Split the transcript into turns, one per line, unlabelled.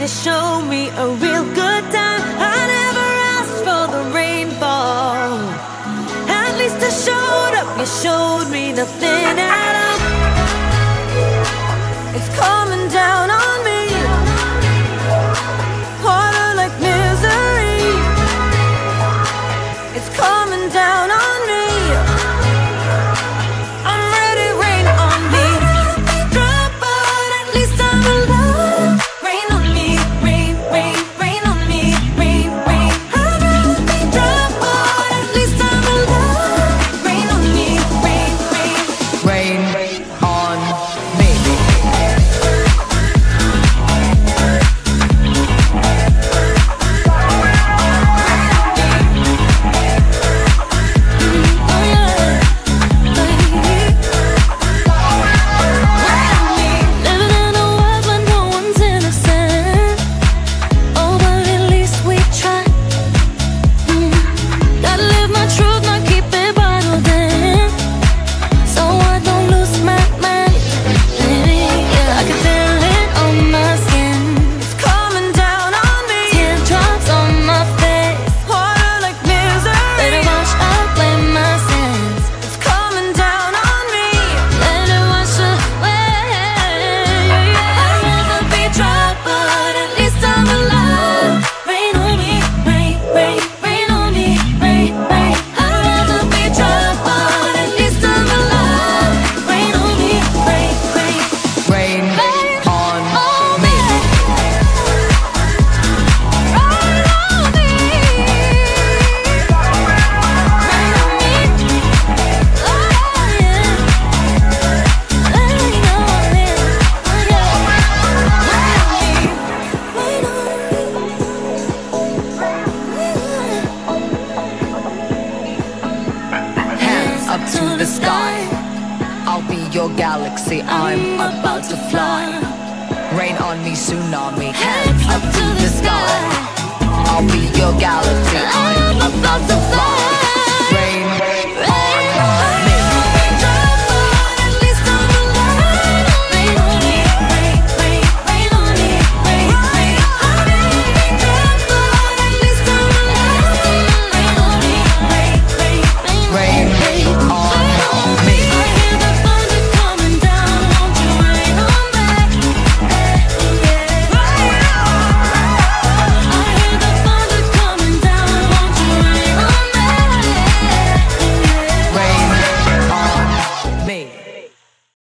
to show me a real good time. I never asked for the rainfall. At least I showed up, you showed me nothing at all. It's coming down on me, harder like misery. It's coming down on me. I'm ready, rain on me. Drop, but at least I'm alive. Rain on me, rain, rain, rain on me, rain, rain. I'd rather be drop, but at least I'm alive. Rain on me, rain, rain.
Rain on me. Up to the sky, I'll be your galaxy, I'm about to fly. Rain on me, tsunami, hands up to the sky. I'll be your galaxy, I'm about to fly.